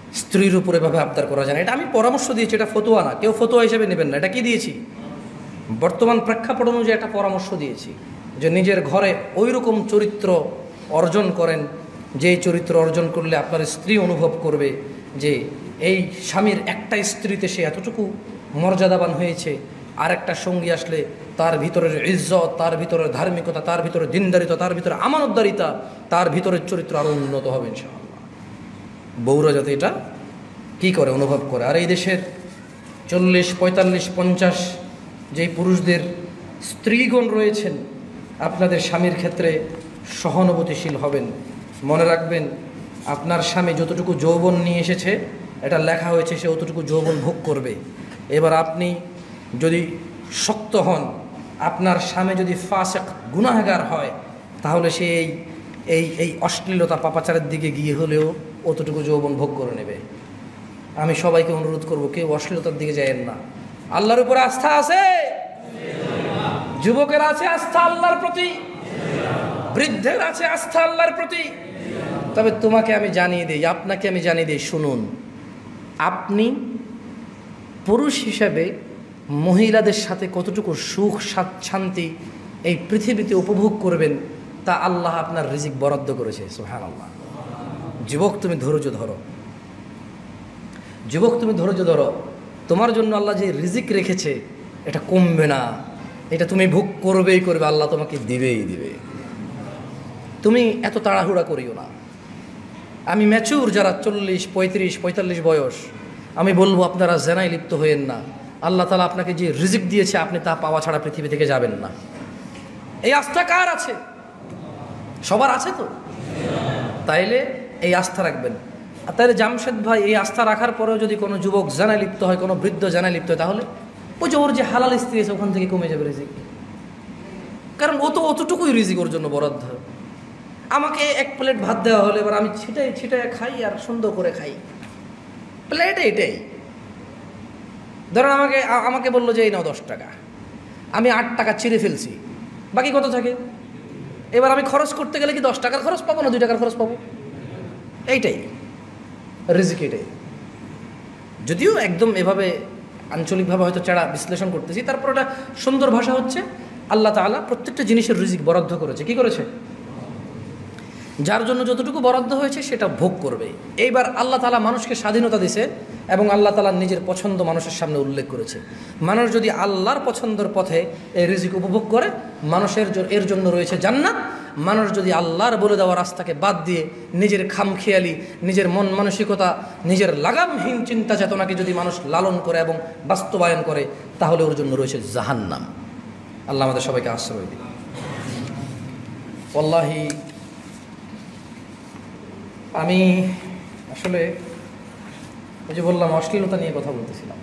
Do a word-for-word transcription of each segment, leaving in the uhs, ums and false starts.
স্ত্রীর উপর এভাবে আবদার করা যায় না। এটা আমি পরামর্শ দিয়েছি, এটা ফতোয়া না, কেউ ফতোয়া হিসেবে নেবেন না। এটা কি দিয়েছি? বর্তমান প্রেক্ষাপট অনুযায়ী একটা পরামর্শ দিয়েছি যে নিজের ঘরে ওই রকম চরিত্র অর্জন করেন, যে চরিত্র অর্জন করলে আপনার স্ত্রী অনুভব করবে যে এই স্বামীর একটা স্ত্রীতে সে এতটুকু মর্যাদাবান হয়েছে, আর একটা সঙ্গী আসলে তার ভিতরের ইজ্জত, তার ভিতরের ধার্মিকতা, তার ভিতরে দিনদারিতা, তার ভিতরে আমানতদারিতা, তার ভিতরের চরিত্র আরও উন্নত হবে ইনশাআল্লাহ। বউরা যাতে এটা কী করে অনুভব করে। আর এই দেশের চল্লিশ পঁয়তাল্লিশ পঞ্চাশ যেই পুরুষদের স্ত্রীগণ রয়েছেন, আপনাদের স্বামীর ক্ষেত্রে সহানুভূতিশীল হবেন। মনে রাখবেন, আপনার স্বামী যতটুকু যৌবন নিয়ে এসেছে, এটা লেখা হয়েছে সে অতটুকু যৌবন ভোগ করবে। এবার আপনি যদি শক্ত হন, আপনার স্বামী যদি ফাসিক গুনাহগার হয়, তাহলে সে এই এই এই অশ্লীলতা পাপাচারের দিকে গিয়ে হলেও অতটুকু যৌবন ভোগ করে নেবে। আমি সবাইকে অনুরোধ করব, কেউ অশ্লীলতার দিকে যায়েন না। আল্লাহর উপরে আস্থা আছে, যুবকের আছে আস্থা আল্লাহর প্রতি, বৃদ্ধের আছে আস্থা আল্লাহর প্রতি। তবে তোমাকে আমি জানিয়ে দিই, আপনাকে আমি জানিয়ে দিই, শুনুন, আপনি পুরুষ হিসেবে মহিলাদের সাথে কতটুকু সুখ শান্তি এই পৃথিবীতে উপভোগ করবেন, তা আল্লাহ আপনার রিজিক বরাদ্দ করেছে। সুবহানাল্লাহ। যুবক তুমি ধৈর্য ধরো, যুবক তুমি ধৈর্য ধরো। তোমার জন্য আল্লাহ যে রিজিক রেখেছে এটা কমবে না, এটা তুমি ভোগ করবেই করবে, আল্লাহ তোমাকে দিবেই দিবে। তুমি এত তাড়াহুড়া করিও না। আমি ম্যাচুর যারা চল্লিশ পঁয়ত্রিশ পঁয়তাল্লিশ বয়স, আমি বলবো আপনারা জেনায় লিপ্ত হইয়েন না। আল্লাহ তাআলা আপনাকে যে রিজিক দিয়েছে আপনি তা পাওয়া ছাড়া পৃথিবী থেকে যাবেন না। এই আস্থা কার আছে? সবার আছে তো? তাইলে এই আস্থা রাখবেন। তাহলে জামশেদ ভাই, এই আস্থা রাখার পরেও যদি কোনো যুবক জানায় লিপ্ত হয়, কোনো বৃদ্ধ জানায় লিপ্ত হয়, তাহলে ওই যে ওর যে হালাল স্ত্রী আছে ওখান থেকে কমে যাবে রিজিক। কারণ ও তো অতটুকুই রিজিক ওর জন্য বরাদ্দ। আমাকে এক প্লেট ভাত দেওয়া হলে এবার আমি ছিটাই ছিটাই খাই আর সুন্দর করে খাই, প্লেটে এটাই। ধরেন আমাকে আমাকে বললো যে এই নাও দশ টাকা, আমি আট টাকা ছিঁড়ে ফেলছি, বাকি কত থাকে? এবার আমি খরচ করতে গেলে কি দশ টাকার খরচ পাবো না দুই টাকার খরচ পাবো? এইটাই রিজিক, এটাই। যদিও একদম এভাবে আঞ্চলিকভাবে হয়তো চাড়া বিশ্লেষণ করতেছি, তারপর ওটা সুন্দর ভাষা হচ্ছে আল্লাহ তাআলা প্রত্যেকটা জিনিসের রিজিক বরাদ্দ করেছে। কি করেছে? যার জন্য যতটুকু বরাদ্দ হয়েছে সেটা ভোগ করবে। এইবার আল্লাহ তাআলা মানুষকে স্বাধীনতা দিয়েছে এবং আল্লাহ তাআলা নিজের পছন্দ মানুষের সামনে উল্লেখ করেছে। মানুষ যদি আল্লাহর পছন্দের পথে এই রিজিক উপভোগ করে, মানুষের এর জন্য রয়েছে জান্নাত। মানুষ যদি আল্লাহর বলে দেওয়া রাস্তাকে বাদ দিয়ে নিজের খামখেয়ালি, নিজের মন মানসিকতা, নিজের লাগামহীন চিন্তা চেতনাকে যদি মানুষ লালন করে এবং বাস্তবায়ন করে, তাহলে ওর জন্য রয়েছে জাহান্নাম। আল্লাহ আমাদের সবাইকে আশ্রয় দিন। ওয়াল্লাহি আমি আসলে ওই যে বললাম অশ্লীলতা নিয়ে কথা বলতেছিলাম,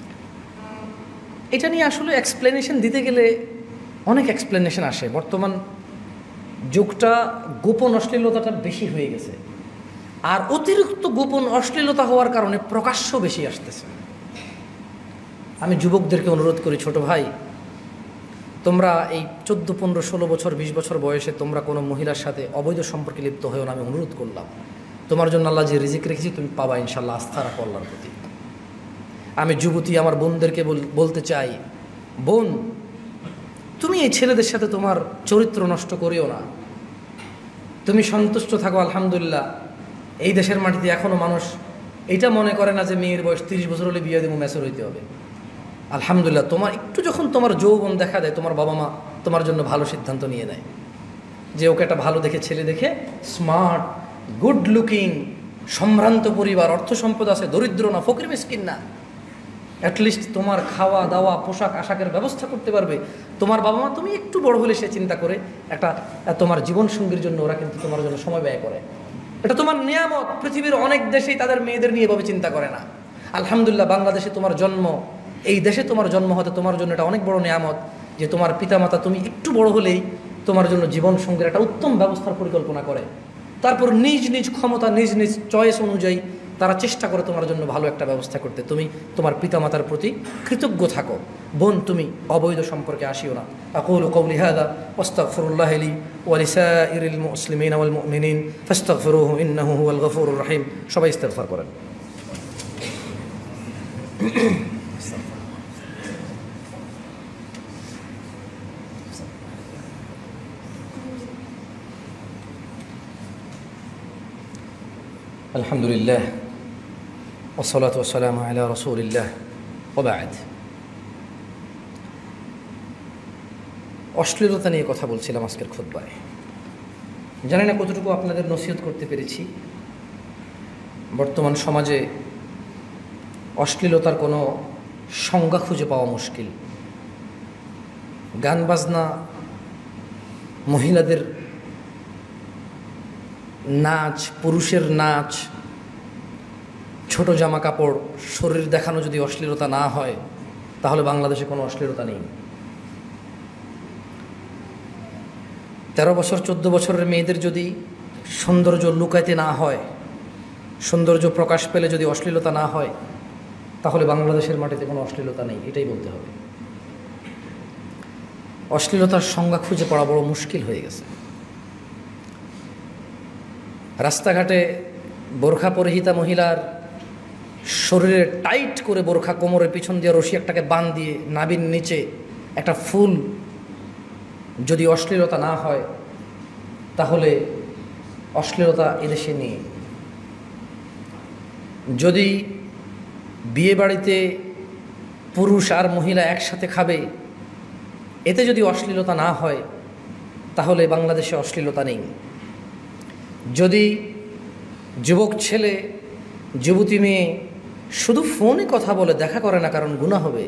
এটা নিয়ে আসলে এক্সপ্লেনেশন দিতে গেলে অনেক এক্সপ্লেনেশন আসে। বর্তমান যুগটা গোপন অশ্লীলতাটা বেশি হয়ে গেছে, আর অতিরিক্ত গোপন অশ্লীলতা হওয়ার কারণে প্রকাশ্য বেশি আসতেছে। আমি যুবকদেরকে অনুরোধ করি, ছোট ভাই, তোমরা এই চোদ্দো পনেরো ষোলো বছর বিশ বছর বয়সে তোমরা কোনো মহিলার সাথে অবৈধ সম্পর্কে লিপ্ত হয়েও না, আমি অনুরোধ করলাম। তোমার জন্য আল্লাহ যে রিজিক রেখেছি তুমি পাবা ইনশাল্লাহ, আস্থা রাখো আল্লাহর প্রতি। আমি যুবতী আমার বোনদেরকে বলতে চাই, বোন, তুমি এই ছেলেদের সাথে তোমার চরিত্র নষ্ট করিও না। তুমি সন্তুষ্ট থাকো। আলহামদুলিল্লাহ, এই দেশের মাটিতে এখনও মানুষ এটা মনে করে না যে মেয়ের বয়স তিরিশ বছর হলে বিয়ে দেবো, ম্যাচুর হইতে হবে। আলহামদুলিল্লাহ, তোমার একটু যখন তোমার যৌবন দেখা দেয়, তোমার বাবা মা তোমার জন্য ভালো সিদ্ধান্ত নিয়ে নেয় যে ওকে একটা ভালো দেখে ছেলে দেখে, স্মার্ট, গুড লুকিং, সম্ভ্রান্ত পরিবার, অর্থ সম্পদ আছে, দরিদ্র না, ফকির মিসকিন না, অ্যাটলিস্ট তোমার খাওয়া দাওয়া পোশাক আশাকের ব্যবস্থা করতে পারবে। তোমার বাবা মা তুমি একটু বড় হলে সে চিন্তা করে একটা তোমার জীবনসঙ্গীর জন্য ওরা কিন্তু তোমার জন্য সময় ব্যয় করে। এটা তোমার নিয়ামত। পৃথিবীর অনেক দেশেই তাদের মেয়েদের নিয়ে এভাবে চিন্তা করে না। আলহামদুলিল্লাহ, বাংলাদেশে তোমার জন্ম, এই দেশে তোমার জন্ম হতে তোমার জন্য এটা অনেক বড় নিয়ামত যে তোমার পিতামাতা তুমি একটু বড় হলেই তোমার জন্য জীবনসঙ্গীর একটা উত্তম ব্যবস্থার পরিকল্পনা করে, তারপর নিজ নিজ ক্ষমতা নিজ নিজ চয়েস অনুযায়ী তারা চেষ্টা করে তোমার জন্য ভালো একটা ব্যবস্থা করতে। তুমি তোমার পিতামাতার প্রতি কৃতজ্ঞ থাকো। বোন, তুমি অবৈধ সম্পর্কে আসিও না। আকুলু কওলি হাযা ওয়াস্তাগফিরুল্লাহ লি ওয়া লিসাইরিল মুসলিমিনা ওয়াল মুমিনিন ফাস্তাগফিরুহু ইন্নাহু হুয়াল গফুরুর রহিম। সবাই ইস্তিগফার করেন। আলহামদুলিল্লাহ ওয়াসসালাতু ওয়াসসালামু আলা রাসূলিল্লাহ ওয়া বা'দ। অশ্লীলতা নিয়ে কথা বলছিলাম আজকের খুতবায়। জানি না কতটুকু আপনাদের নসিহত করতে পেরেছি। বর্তমান সমাজে অশ্লীলতার কোনো সংজ্ঞা খুঁজে পাওয়া মুশকিল। গান বাজনা, মহিলাদের নাচ, পুরুষের নাচ, ছোট জামা কাপড়, শরীর দেখানো যদি অশ্লীলতা না হয় তাহলে বাংলাদেশে কোনো অশ্লীলতা নেই। তেরো বছর চোদ্দ বছরের মেয়েদের যদি সৌন্দর্য লুকাইতে না হয়, সৌন্দর্য প্রকাশ পেলে যদি অশ্লীলতা না হয় তাহলে বাংলাদেশের মাটিতে কোনো অশ্লীলতা নেই, এটাই বলতে হবে। অশ্লীলতার সংজ্ঞা খুঁজে পাওয়া বড় মুশকিল হয়ে গেছে। রাস্তাঘাটে বোরখা পরিহিতা মহিলার শরীরে টাইট করে বোরখা কোমরের পিছন দিয়ে রশি একটাকে বান দিয়ে নাভির নিচে একটা ফুল যদি অশ্লীলতা না হয় তাহলে অশ্লীলতা এদেশে নেই। যদি বিয়ে বাড়িতে পুরুষ আর মহিলা একসাথে খাবে, এতে যদি অশ্লীলতা না হয় তাহলে বাংলাদেশে অশ্লীলতা নেই। যদি যুবক ছেলে যুবতী মেয়ে শুধু ফোনে কথা বলে, দেখা করে না কারণ গুনাহ হবে,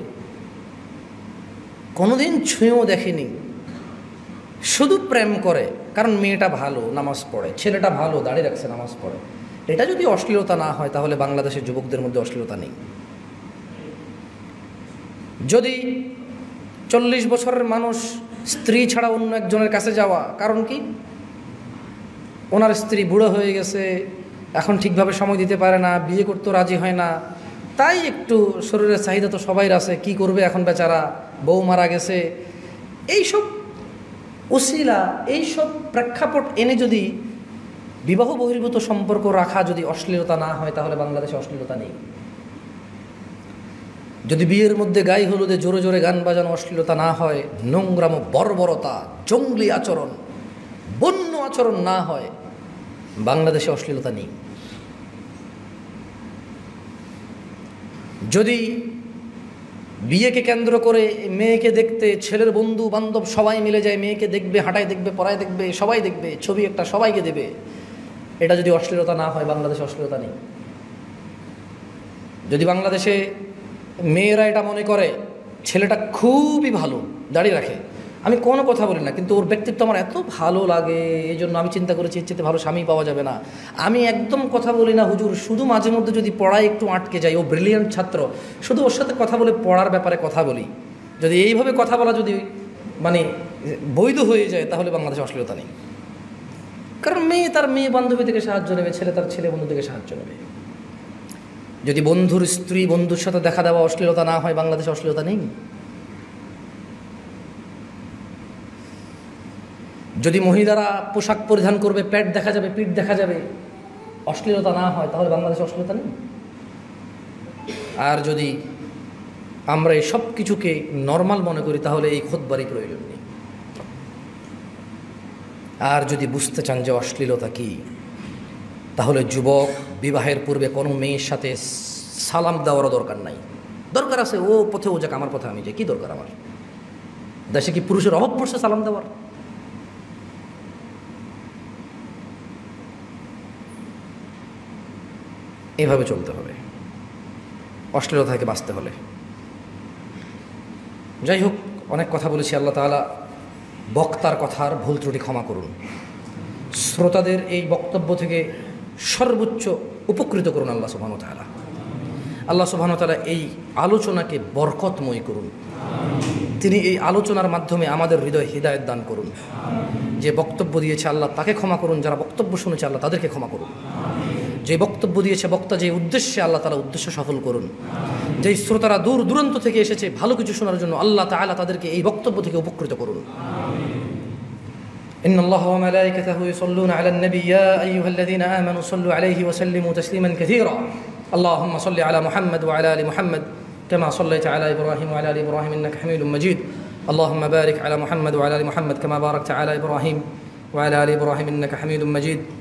কোনোদিন ছুঁয়েও দেখেনি, শুধু প্রেম করে কারণ মেয়েটা ভালো নামাজ পড়ে, ছেলেটা ভালো দাঁড়িয়ে রাখছে নামাজ পড়ে, এটা যদি অশ্লীলতা না হয় তাহলে বাংলাদেশের যুবকদের মধ্যে অশ্লীলতা নেই। যদি চল্লিশ বছরের মানুষ স্ত্রী ছাড়া অন্য একজনের কাছে যাওয়া, কারণ কি ওনার স্ত্রী বুড়ো হয়ে গেছে, এখন ঠিকভাবে সময় দিতে পারে না, বিয়ে করতেও রাজি হয় না, তাই একটু শরীরের চাহিদা তো সবাইর আছে, কি করবে এখন বেচারা, বউ মারা গেছে, এইসব উসিলা, এইসব প্রেক্ষাপট এনে যদি বিবাহ বহির্ভূত সম্পর্ক রাখা যদি অশ্লীলতা না হয় তাহলে বাংলাদেশে অশ্লীলতা নেই। যদি বিয়ের মধ্যে গায়ে হলুদে জোরে জোরে গান বাজানো অশ্লীলতা না হয়, নোংরাম, বর্বরতা, জঙ্গলি আচরণ, বন্য আচরণ না হয়, বাংলাদেশে অশ্লীলতা নেই। যদি বিয়েকে কেন্দ্র করে মেয়েকে দেখতে ছেলের বন্ধু বান্ধব সবাই মিলে যায়, মেয়েকে দেখবে, হাঁটায় দেখবে, পড়ায় দেখবে, সবাই দেখবে, ছবি একটা সবাইকে দেবে, এটা যদি অশ্লীলতা না হয় বাংলাদেশে অশ্লীলতা নেই। যদি বাংলাদেশে মেয়েরা এটা মনে করে ছেলেটা খুবই ভালো, দাঁড়িয়ে রাখে, আমি কোনো কথা বলি না কিন্তু ওর ব্যক্তিত্ব আমার এত ভালো লাগে, এই জন্য আমি চিন্তা করেছি এর চেয়ে ভালো স্বামী পাওয়া যাবে না, আমি একদম কথা বলি না হুজুর, শুধু মাঝে মধ্যে যদি পড়ায় একটু আটকে যাই, ও ব্রিলিয়ান্ট ছাত্র, শুধু ওর সাথে কথা বলে পড়ার ব্যাপারে কথা বলি, যদি এইভাবে কথা বলা যদি মানে বৈধ হয়ে যায় তাহলে বাংলাদেশে অশ্লীলতা নেই। কারণ মেয়ে তার মেয়ে বান্ধবী থেকে সাহায্য নেবে, ছেলে তার ছেলে বন্ধু থেকে সাহায্য নেবে। যদি বন্ধুর স্ত্রী বন্ধুর সাথে দেখা দেওয়া অশ্লীলতা না হয় বাংলাদেশে অশ্লীলতা নেই। যদি মহিলারা পোশাক পরিধান করবে, প্যাট দেখা যাবে, পিঠ দেখা যাবে, অশ্লীলতা না হয় তাহলে বাংলাদেশে অশ্লীলতা নেই। আর যদি আমরা এই সব কিছুকে নর্মাল মনে করি তাহলে এই খুতবারই প্রয়োজন নেই। আর যদি বুঝতে চান যে অশ্লীলতা কি, তাহলে যুবক বিবাহের পূর্বে কোনো মেয়ের সাথে সালাম দেওয়ারও দরকার নাই। দরকার আছে ও পথে ও যাক, আমার পথে আমি যাই, কী দরকার আমার? দেশে কি পুরুষের অভাব পড়ছে সালাম দেওয়ার? এভাবে চলতে হবে অশ্লীলতা থেকে বাঁচতে হলে। যাই হোক, অনেক কথা বলেছি, আল্লাহ তাআলা বক্তার কথার ভুল ত্রুটি ক্ষমা করুন, শ্রোতাদের এই বক্তব্য থেকে সর্বোচ্চ উপকৃত করুন আল্লাহ সুবহানাহু ওয়া তাআলা। আল্লাহ সুবহানাহু ওয়া তাআলা এই আলোচনাকে বরকতময় করুন, তিনি এই আলোচনার মাধ্যমে আমাদের হৃদয় হিদায়াত দান করুন। যে বক্তব্য দিয়েছে আল্লাহ তাকে ক্ষমা করুন, যারা বক্তব্য শুনেছে আল্লাহ তাদেরকে ক্ষমা করুন। যে বক্তব্য দিয়েছে বক্তা যে উদ্দেশ্যে, আল্লাহ তাআলা উদ্দেশ্য সফল করুন। যেই শ্রোতারা দূর দূরান্ত থেকে এসেছে ভালো কিছু শোনার জন্য, আল্লাহ তাআলা তাদেরকে এই বক্তব্য থেকে উপকৃত করুন। ইন্নাল্লাহা ওয়া মালাইকাতাহু ইউসাল্লুনা আলান নবী ইয়া আইয়ুহাল্লাযীনা আমানু সাল্লু আলাইহি ওয়া সাল্লিমু তাসলিমান কাসীরা। اللهم صل على محمد وعلى آل محمد كما صليت على إبراهيم وعلى آل إبراهيم إنك حميد مجيد اللهم بارك على محمد وعلى آل محمد كما باركت على إبراهيم وعلى آل إبراهيم إنك حميد مجيد